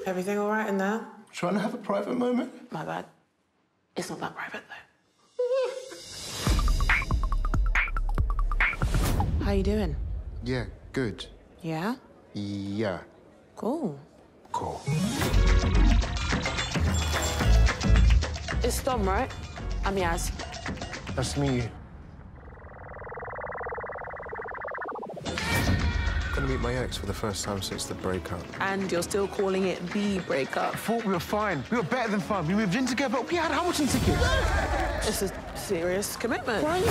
Everything all right in there? Trying to have a private moment? My bad. It's not that private, though. How you doing? Yeah, good. Yeah? Yeah. Cool. Cool. It's Dom, right? I'm Yaz. Nice to meet you. Gonna meet my ex for the first time since the breakup. And you're still calling it the breakup. I thought we were fine. We were better than fun. We moved in together. We had Hamilton tickets. It's a serious commitment. Right?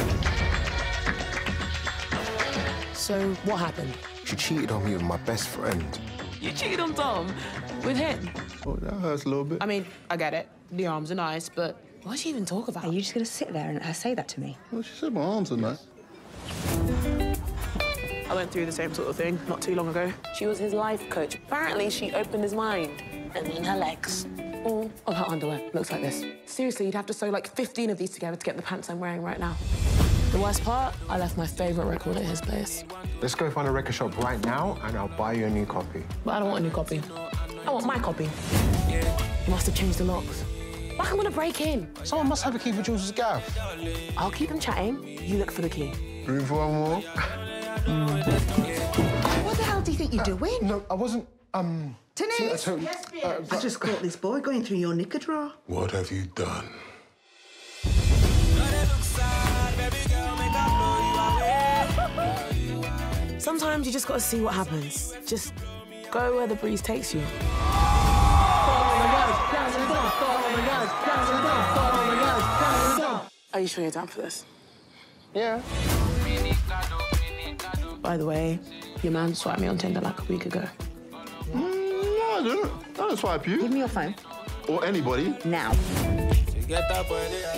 So, what happened? She cheated on me with my best friend. You cheated on Dom? With him? Oh, that hurts a little bit. I mean, I get it. The arms are nice, but why'd she even talk about? Are you just going to sit there and say that to me? Well, she said my arms are nice. I went through the same sort of thing not too long ago. She was his life coach. Apparently, she opened his mind. And then her legs. All of her underwear looks like this. Seriously, you'd have to sew like 15 of these together to get the pants I'm wearing right now. The worst part, I left my favourite record at his place. Let's go find a record shop right now, and I'll buy you a new copy. But I don't want a new copy. I want my copy. You must have changed the locks. Like I'm gonna break in. Someone must have a key for Jules' gaff. I'll keep them chatting. You look for the key. Room for one more? What the hell do you think you're doing? No, I wasn't, Denise! I just caught this boy going through your knicker drawer. What have you done? Sometimes you just gotta see what happens. Just go where the breeze takes you. Are you sure you're down for this? Yeah. By the way, your man swiped me on Tinder like a week ago. No, I didn't. I didn't swipe you. Give me your phone. Or anybody. Now.